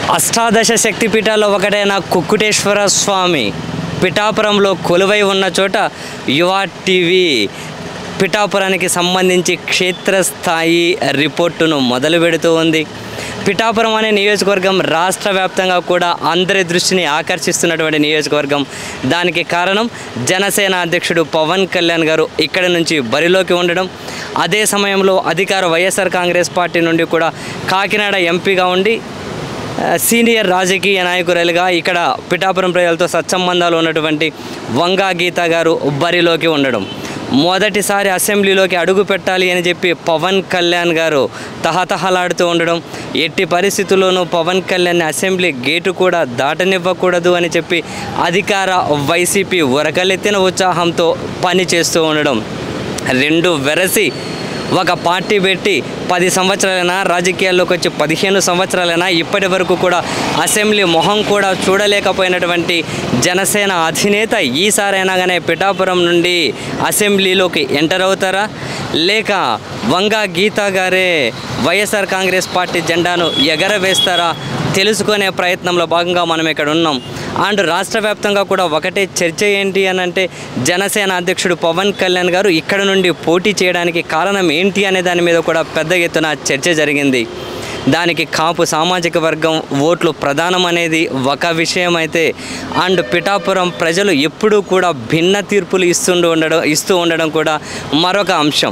అష్టాదశ శక్తిపీఠాల్లో ఒకటైన కుక్కుటేశ్వర స్వామి పిఠాపురంలో కొలువై ఉన్న చోట యువ టీవీ పిఠాపురానికి సంబంధించి క్షేత్రస్థాయి రిపోర్టును మొదలు పెడుతూ ఉంది. పిఠాపురం అనే నియోజకవర్గం రాష్ట్ర వ్యాప్తంగా కూడా అందరి దృష్టిని ఆకర్షిస్తున్నటువంటి నియోజకవర్గం. దానికి కారణం జనసేన అధ్యక్షుడు పవన్ కళ్యాణ్ గారు ఇక్కడి నుంచి బరిలోకి ఉండడం, అదే సమయంలో అధికార వైఎస్ఆర్ కాంగ్రెస్ పార్టీ నుండి కూడా కాకినాడ ఎంపీగా ఉండి సీనియర్ రాజకీయ నాయకురాలుగా ఇక్కడ పిఠాపురం ప్రజలతో సత్సంబంధాలు ఉన్నటువంటి వంగా గీత గారు బరిలోకి ఉండడం, మొదటిసారి అసెంబ్లీలోకి అడుగు పెట్టాలి అని చెప్పి పవన్ కళ్యాణ్ గారు తహతహలాడుతూ ఉండడం, ఎట్టి పరిస్థితుల్లోనూ పవన్ కళ్యాణ్ అసెంబ్లీ గేటు కూడా దాటనివ్వకూడదు అని చెప్పి అధికార వైసీపీ ఉరకలెత్తిన ఉత్సాహంతో పనిచేస్తూ ఉండడం, రెండు వెరసి ఒక పార్టీ పెట్టి 10 సంవత్సరాలైనా, రాజకీయాల్లోకి వచ్చి 15 సంవత్సరాలైనా ఇప్పటి వరకు కూడా అసెంబ్లీ మొహం కూడా చూడలేకపోయినటువంటి జనసేన అధినేత ఈసారైనా కానీ పిఠాపురం నుండి అసెంబ్లీలోకి ఎంటర్ అవుతారా, లేక వంగా గీత గారే వైఎస్ఆర్ కాంగ్రెస్ పార్టీ జెండాను ఎగరవేస్తారా తెలుసుకునే ప్రయత్నంలో భాగంగా మనం ఇక్కడ ఉన్నాం. అండ్ రాష్ట్ర వ్యాప్తంగా కూడా ఒకటే చర్చ ఏంటి అని అంటే, జనసేన అధ్యక్షుడు పవన్ కళ్యాణ్ గారు ఇక్కడ నుండి పోటీ చేయడానికి కారణం ఏంటి అనే దాని మీద కూడా పెద్ద ఎత్తున చర్చ జరిగింది. దానికి కాపు సామాజిక వర్గం ఓట్లు ప్రధానం అనేది ఒక విషయం అయితే, అండ్ పిఠాపురం ప్రజలు ఎప్పుడూ కూడా భిన్న తీర్పులు ఇస్తూ ఉండడం కూడా మరొక అంశం.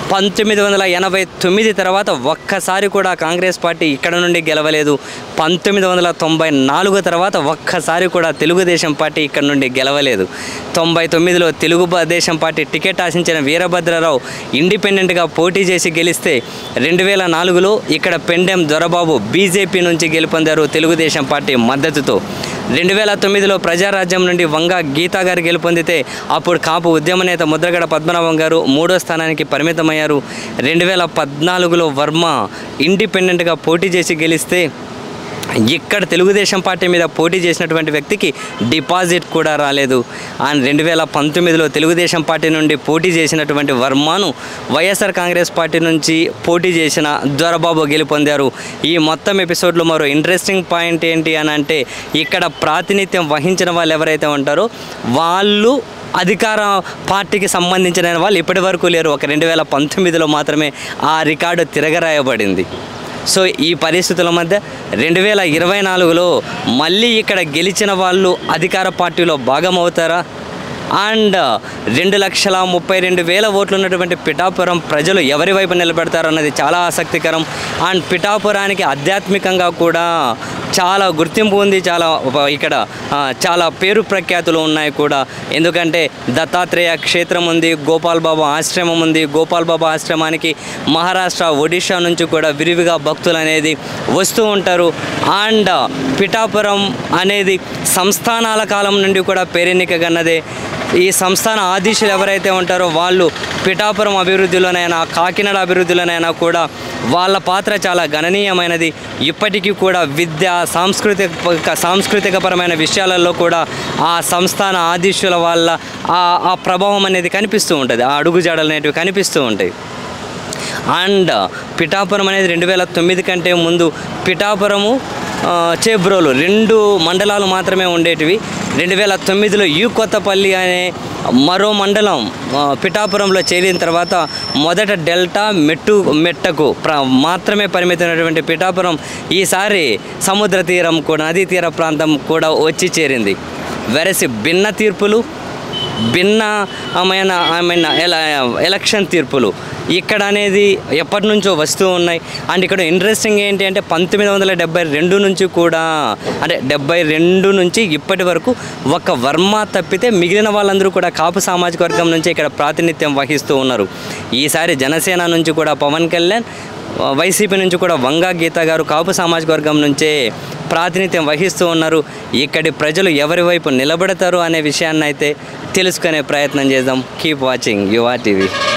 1989 తర్వాత ఒక్కసారి కూడా కాంగ్రెస్ పార్టీ ఇక్కడ నుండి గెలవలేదు. 1994 తర్వాత ఒక్కసారి కూడా తెలుగుదేశం పార్టీ ఇక్కడ నుండి గెలవలేదు. 99లో తెలుగుదేశం పార్టీ టికెట్ ఆశించిన వీరభద్రరావు ఇండిపెండెంట్గా పోటీ చేసి గెలిస్తే, 2004లో ఇక్కడ పెండెం దొరబాబు బీజేపీ నుంచి గెలుపొందారు తెలుగుదేశం పార్టీ మద్దతుతో. 2009లో ప్రజారాజ్యం నుండి వంగా గీతా గారు గెలుపొందితే అప్పుడు కాపు ఉద్యమ నేత ముద్రగడ పద్మనాభం గారు 3వ స్థానానికి పరిమితమయ్యారు. 2014లో వర్మ ఇండిపెండెంట్గా పోటీ చేసి గెలిస్తే, ఇక్కడ తెలుగుదేశం పార్టీ మీద పోటీ చేసినటువంటి వ్యక్తికి డిపాజిట్ కూడా రాలేదు. అండ్ 2019లో తెలుగుదేశం పార్టీ నుండి పోటీ చేసినటువంటి వర్మను వైఎస్ఆర్ కాంగ్రెస్ పార్టీ నుంచి పోటీ చేసిన దొరబాబు గెలుపొందారు. ఈ మొత్తం ఎపిసోడ్లో మరో ఇంట్రెస్టింగ్ పాయింట్ ఏంటి అని అంటే, ఇక్కడ ప్రాతినిధ్యం వహించిన వాళ్ళు ఎవరైతే ఉంటారో వాళ్ళు అధికార పార్టీకి సంబంధించిన వాళ్ళు ఇప్పటి వరకు లేరు. ఒక 2019లో మాత్రమే ఆ రికార్డు తిరగరాయబడింది. సో ఈ పరిస్థితుల మధ్య 2024లో మళ్ళీ ఇక్కడ గెలిచిన వాళ్ళు అధికార పార్టీలో భాగమవుతారా? అండ్ 2,32,000 ఓట్లు ఉన్నటువంటి పిఠాపురం ప్రజలు ఎవరి వైపు నిలబెడతారు అన్నది చాలా ఆసక్తికరం. అండ్ పిఠాపురానికి ఆధ్యాత్మికంగా కూడా చాలా గుర్తింపు ఉంది, ఇక్కడ చాలా పేరు ప్రఖ్యాతులు ఉన్నాయి కూడా. ఎందుకంటే దత్తాత్రేయ క్షేత్రం ఉంది, గోపాల్ బాబా ఆశ్రమం ఉంది. గోపాల్ బాబా ఆశ్రమానికి మహారాష్ట్ర, ఒడిషా నుంచి కూడా విరివిగా భక్తులు అనేది వస్తూ ఉంటారు. అండ్ పిఠాపురం అనేది సంస్థానాల కాలం నుండి కూడా పేరెన్నికగన్నదే. ఈ సంస్థాన ఆధీశులు ఎవరైతే ఉంటారో వాళ్ళు పిఠాపురం అభివృద్ధిలోనైనా, కాకినాడ అభివృద్ధిలోనైనా కూడా వాళ్ళ పాత్ర చాలా గణనీయమైనది. ఇప్పటికీ కూడా విద్య, సాంస్కృతికపరమైన విషయాలలో కూడా ఆ సంస్థాన ఆధీశుల వాళ్ళ ఆ ప్రభావం అనేది కనిపిస్తూ ఉంటుంది, ఆ అడుగుజాడలు అనేటివి కనిపిస్తూ ఉంటాయి. అండ్ పిఠాపురం అనేది 2009 కంటే ముందు పిఠాపురము, చేబ్రోలు 2 మండలాలు మాత్రమే ఉండేటివి. 2009లో కొత్తపల్లి అనే మరో మండలం పిఠాపురంలో చేరిన తర్వాత మొదట డెల్టా, మెట్టకు మాత్రమే పరిమితమైనటువంటి పిఠాపురం ఈసారి సముద్ర తీరం కూడా, నదీ తీర ప్రాంతం కూడా వచ్చి చేరింది. వెరసి భిన్న తీర్పులు, భిన్నమైన ఎలక్షన్ తీర్పులు ఇక్కడ అనేది ఎప్పటి నుంచో వస్తూ ఉన్నాయి. అండ్ ఇక్కడ ఇంట్రెస్టింగ్ ఏంటి అంటే, 1972 నుంచి కూడా, అంటే 72 నుంచి ఇప్పటి వరకు ఒక వర్మ తప్పితే మిగిలిన వాళ్ళందరూ కూడా కాపు సామాజిక వర్గం నుంచి ఇక్కడ ప్రాతినిధ్యం వహిస్తూ ఉన్నారు. ఈసారి జనసేన నుంచి కూడా పవన్ కళ్యాణ్, వైసీపీ నుంచి కూడా వంగా గీత గారు కాపు సామాజిక వర్గం నుంచే ప్రాతినిధ్యం వహిస్తూ ఉన్నారు. ఇక్కడి ప్రజలు ఎవరి వైపు నిలబడతారు అనే విషయాన్ని అయితే తెలుసుకునే ప్రయత్నం చేద్దాం. Keep watching Yuva TV.